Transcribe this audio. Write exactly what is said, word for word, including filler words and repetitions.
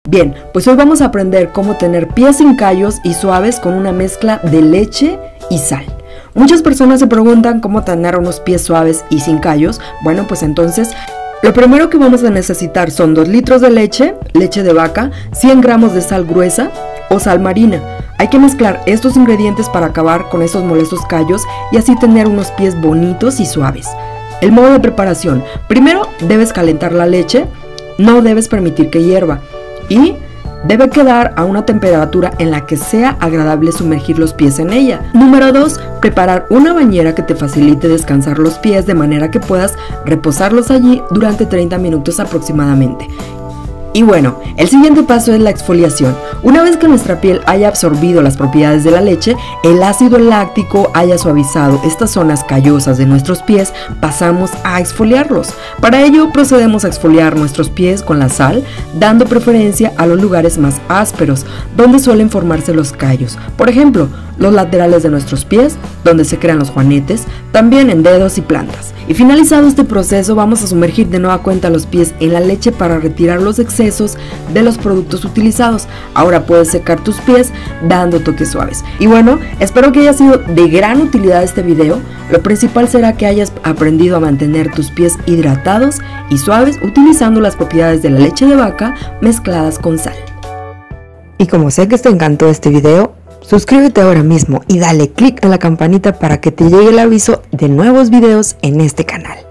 Bien, pues hoy vamos a aprender cómo tener pies sin callos y suaves con una mezcla de leche y sal. Muchas personas se preguntan cómo tener unos pies suaves y sin callos. Bueno, pues entonces lo primero que vamos a necesitar son dos litros de leche, leche de vaca, cien gramos de sal gruesa o sal marina. Hay que mezclar estos ingredientes para acabar con esos molestos callos y así tener unos pies bonitos y suaves. El modo de preparación: primero debes calentar la leche, no debes permitir que hierva y debe quedar a una temperatura en la que sea agradable sumergir los pies en ella. Número dos, preparar una bañera que te facilite descansar los pies de manera que puedas reposarlos allí durante treinta minutos aproximadamente. Y bueno, el siguiente paso es la exfoliación. Una vez que nuestra piel haya absorbido las propiedades de la leche, el ácido láctico haya suavizado estas zonas callosas de nuestros pies, pasamos a exfoliarlos. Para ello procedemos a exfoliar nuestros pies con la sal, dando preferencia a los lugares más ásperos, donde suelen formarse los callos. Por ejemplo, los laterales de nuestros pies, donde se crean los juanetes, también en dedos y plantas. Y finalizado este proceso, vamos a sumergir de nueva cuenta los pies en la leche para retirar los excesos de los productos utilizados. Ahora puedes secar tus pies dando toques suaves. Y bueno, espero que haya sido de gran utilidad este video. Lo principal será que hayas aprendido a mantener tus pies hidratados y suaves utilizando las propiedades de la leche de vaca mezcladas con sal. Y como sé que te encantó este video, suscríbete ahora mismo y dale click a la campanita para que te llegue el aviso de nuevos videos en este canal.